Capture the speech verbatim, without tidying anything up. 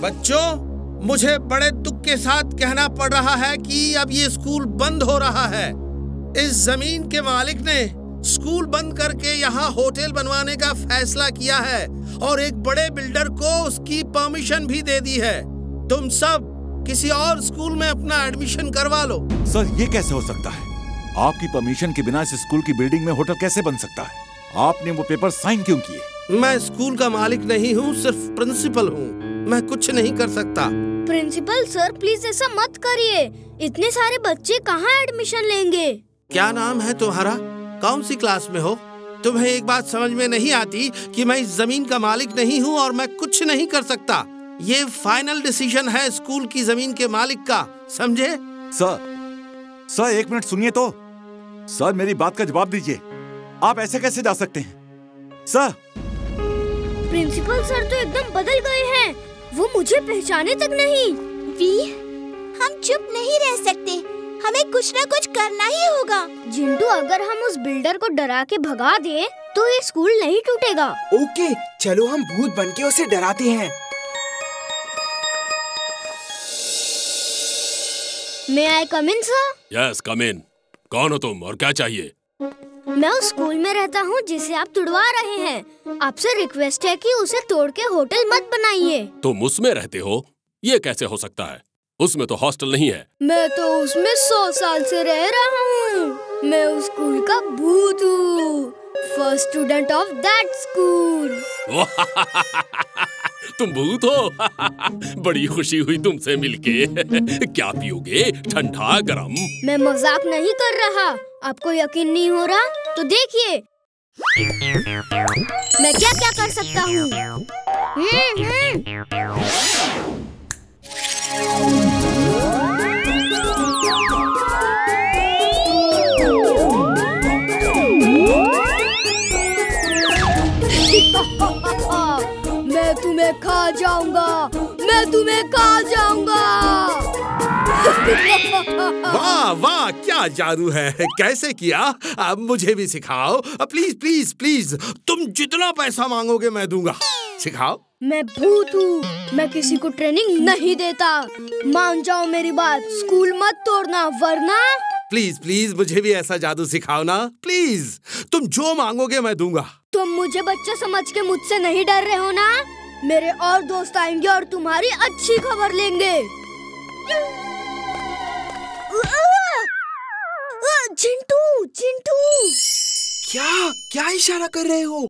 बच्चों, मुझे बड़े दुख के साथ कहना पड़ रहा है कि अब ये स्कूल बंद हो रहा है। इस जमीन के मालिक ने स्कूल बंद करके यहाँ होटल बनवाने का फैसला किया है और एक बड़े बिल्डर को उसकी परमिशन भी दे दी है। तुम सब किसी और स्कूल में अपना एडमिशन करवा लो। सर, ये कैसे हो सकता है? आपकी परमिशन के बिना इस स्कूल की बिल्डिंग में होटल कैसे बन सकता है? आपने वो पेपर साइन क्यों किए? मैं स्कूल का मालिक नहीं हूँ, सिर्फ प्रिंसिपल हूँ। मैं कुछ नहीं कर सकता। प्रिंसिपल सर, प्लीज ऐसा मत करिए। इतने सारे बच्चे कहाँ एडमिशन लेंगे? क्या नाम है तुम्हारा? कौन सी क्लास में हो? तुम्हें एक बात समझ में नहीं आती कि मैं इस जमीन का मालिक नहीं हूँ और मैं कुछ नहीं कर सकता। ये फाइनल डिसीजन है स्कूल की जमीन के मालिक का, समझे? सर, सर एक मिनट सुनिए तो। सर, मेरी बात का जवाब दीजिए। आप ऐसे कैसे जा सकते हैं? सर, प्रिंसिपल सर तो एकदम बदल गए हैं। वो मुझे पहचाने तक नहीं। वी, हम चुप नहीं रह सकते। हमें कुछ ना कुछ करना ही होगा। जिंटू, अगर हम उस बिल्डर को डरा के भगा दे तो ये स्कूल नहीं टूटेगा। ओके, चलो हम भूत बनके उसे डराते हैं। May I come in, sir? Yes, come in. कौन हो तुम और क्या चाहिए? मैं उस स्कूल में रहता हूँ जिसे आप तुड़वा रहे हैं। आपसे रिक्वेस्ट है कि उसे तोड़ के होटल मत बनाइए। तुम उसमें रहते हो? ये कैसे हो सकता है? उसमें तो हॉस्टल नहीं है। मैं तो उसमें सौ साल से रह रहा हूँ। मैं उस स्कूल का भूत हूँ। First student of that school. तुम भूत हो? बड़ी खुशी हुई तुमसे मिलके। क्या पियोगे? ठंडा गरम? मैं मजाक नहीं कर रहा। आपको यकीन नहीं हो रहा तो देखिए मैं क्या क्या कर सकता हूँ। हम्म हम्म। मैं तुम्हें खा जाऊंगा। मैं तुम्हें खा जाऊंगा। वाह वाह, क्या जादू है! कैसे किया? अब मुझे भी सिखाओ प्लीज प्लीज प्लीज। तुम जितना पैसा मांगोगे मैं दूंगा। सिखाओ। मैं भूत हूँ, मैं किसी को ट्रेनिंग नहीं देता। मान जाओ मेरी बात, स्कूल मत तोड़ना वरना। प्लीज प्लीज मुझे भी ऐसा जादू सिखाओ ना प्लीज। तुम जो मांगोगे मैं दूंगा। तुम मुझे बच्चा समझ के मुझसे नहीं डर रहे हो ना? मेरे और दोस्त आएंगे और तुम्हारी अच्छी खबर लेंगे। चिंटू, चिंटू। क्या क्या इशारा कर रहे हो?